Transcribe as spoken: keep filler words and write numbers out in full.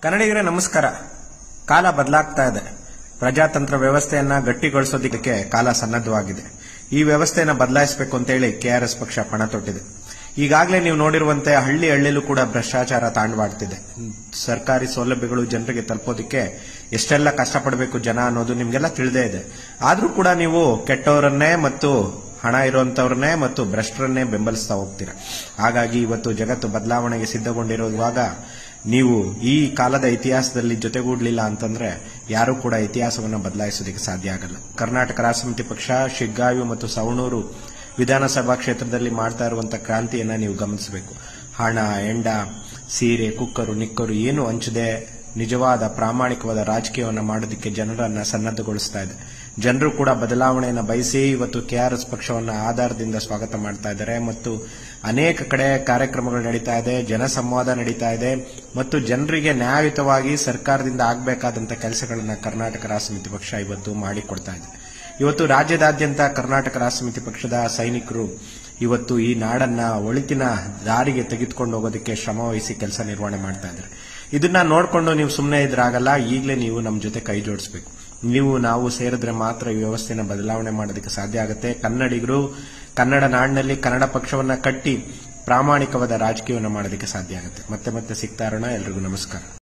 ಕನ್ನಡಿಗರೇ ನಮಸ್ಕಾರ. ಕಾಲ ಬದಲಾಗ್ತಾ ಇದೆ. ಪ್ರಜಾತಂತ್ರ ವ್ಯವಸ್ಥೆಯನ್ನ ಗಟ್ಟಿಗೊಳಿಸೋದಕ್ಕೆ ಕಾಲ ಸನ್ನದ್ಧವಾಗಿದೆ. ಈ ವ್ಯವಸ್ಥೆಯನ್ನು ಬದಲಾಯಿಸಬೇಕು ಅಂತೇಳಿ ಕೆಆರ್ಎಸ್ ಪಕ್ಷ ಪಣ ತೊಟ್ಟಿದೆ. ಈಗಾಗಲೇ ನೀವು ನೋಡಿರುವಂತೆ ಹಳ್ಳಿ ಹಳ್ಳಿಲೂ ಕೂಡ ಭ್ರಷ್ಟಾಚಾರ ತಾಂಡವಾಡ್ತಿದೆ. ಸರ್ಕಾರಿ ಸೌಲಭ್ಯಗಳು ಜನರಿಗೆ ತಲುಪೋದಕ್ಕೆ ಎಷ್ಟೆಲ್ಲ ಕಷ್ಟಪಡಬೇಕು ಜನ ಅನ್ನೋದು ನಿಮ್ಗೆಲ್ಲ ತಿಳಿದೇ ಇದೆ. ಆದ್ರೂ ಕೂಡ ನೀವು ಕೆಟ್ಟವರನ್ನೇ ಮತ್ತು ಹಣ ಇರುವಂತವ್ರನ್ನೇ ಮತ್ತು ಭ್ರಷ್ಟರನ್ನೇ ಬೆಂಬಲಿಸ್ತಾ ಹೋಗ್ತೀರಾ. ಹಾಗಾಗಿ ಇವತ್ತು ಜಗತ್ತು ಬದಲಾವಣೆಗೆ ಸಿದ್ಧಗೊಂಡಿರುವಾಗ ನೀವು ಈ ಕಾಲದ ಇತಿಹಾಸದಲ್ಲಿ ಜೊತೆಗೂಡಲಿಲ್ಲ ಅಂತಂದ್ರೆ ಯಾರೂ ಕೂಡ ಇತಿಹಾಸವನ್ನು ಬದಲಾಯಿಸೋದಕ್ಕೆ ಸಾಧ್ಯ ಆಗಲ್ಲ. ಕರ್ನಾಟಕ ರಾಷ್ಟ್ರ ಸಮಿತಿ ಪಕ್ಷ ಶಿಗ್ಗಾವಿ ಮತ್ತು ಸವಣೂರು ವಿಧಾನಸಭಾ ಕ್ಷೇತ್ರದಲ್ಲಿ ಮಾಡ್ತಾ ಇರುವಂತಹ ಕ್ರಾಂತಿಯನ್ನ ನೀವು ಗಮನಿಸಬೇಕು. ಹಣ, ಎಂಡ, ಸೀರೆ, ಕುಕ್ಕರು, ನಿಕ್ಕರು ಏನು ಹಂಚದೆ ನಿಜವಾದ ಪ್ರಾಮಾಣಿಕವಾದ ರಾಜಕೀಯವನ್ನು ಮಾಡೋದಕ್ಕೆ ಜನರನ್ನ ಸನ್ನದ್ಧಗೊಳಿಸ್ತಾ ಇದೆ. ಜನರು ಕೂಡ ಬದಲಾವಣೆಯನ್ನು ಬಯಸಿ ಇವತ್ತು ಕೆಆರ್ಎಸ್ ಪಕ್ಷವನ್ನ ಆಧಾರದಿಂದ ಸ್ವಾಗತ ಮಾಡ್ತಾ ಇದ್ದಾರೆ ಮತ್ತು ಅನೇಕ ಕಡೆ ಕಾರ್ಯಕ್ರಮಗಳು ನಡೀತಾ ಇದೆ, ಜನಸಂವಾದ ನಡೀತಾ ಇದೆ ಮತ್ತು ಜನರಿಗೆ ನ್ಯಾಯಯುತವಾಗಿ ಸರ್ಕಾರದಿಂದ ಆಗಬೇಕಾದಂತಹ ಕೆಲಸಗಳನ್ನ ಕರ್ನಾಟಕ ರಾಷ್ಟ್ರ ಸಮಿತಿ ಪಕ್ಷ ಇವತ್ತು ಮಾಡಿಕೊಡ್ತಾ ಇದೆ. ಇವತ್ತು ರಾಜ್ಯದಾದ್ಯಂತ ಕರ್ನಾಟಕ ರಾಷ್ಟ್ರ ಸಮಿತಿ ಪಕ್ಷದ ಸೈನಿಕರು ಇವತ್ತು ಈ ನಾಡನ್ನ ಒಳಿತಿನ ದಾರಿಗೆ ತೆಗೆದುಕೊಂಡು ಹೋಗೋದಕ್ಕೆ ಶ್ರಮ ವಹಿಸಿ ಕೆಲಸ ನಿರ್ವಹಣೆ ಮಾಡ್ತಾ ಇದ್ದಾರೆ. ಇದನ್ನ ನೋಡಿಕೊಂಡು ನೀವು ಸುಮ್ಮನೆ ಇದ್ರಾಗಲ್ಲ. ಈಗಲೇ ನೀವು ನಮ್ಮ ಜೊತೆ ಕೈ ಜೋಡಿಸಬೇಕು. ನೀವು ನಾವು ಸೇರಿದ್ರೆ ಮಾತ್ರ ಈ ವ್ಯವಸ್ಥೆನ ಬದಲಾವಣೆ ಮಾಡೋದಕ್ಕೆ ಸಾಧ್ಯ ಆಗುತ್ತೆ. ಕನ್ನಡಿಗರು ಕನ್ನಡ ನಾಡಿನಲ್ಲಿ ಕನ್ನಡ ಪಕ್ಷವನ್ನ ಕಟ್ಟಿ ಪ್ರಾಮಾಣಿಕವಾದ ರಾಜಕೀಯವನ್ನು ಮಾಡೋದಕ್ಕೆ ಸಾಧ್ಯ ಆಗುತ್ತೆ. ಮತ್ತೆ ಮತ್ತೆ ಸಿಗ್ತಾ ಇರೋಣ. ಎಲ್ರಿಗೂ ನಮಸ್ಕಾರ.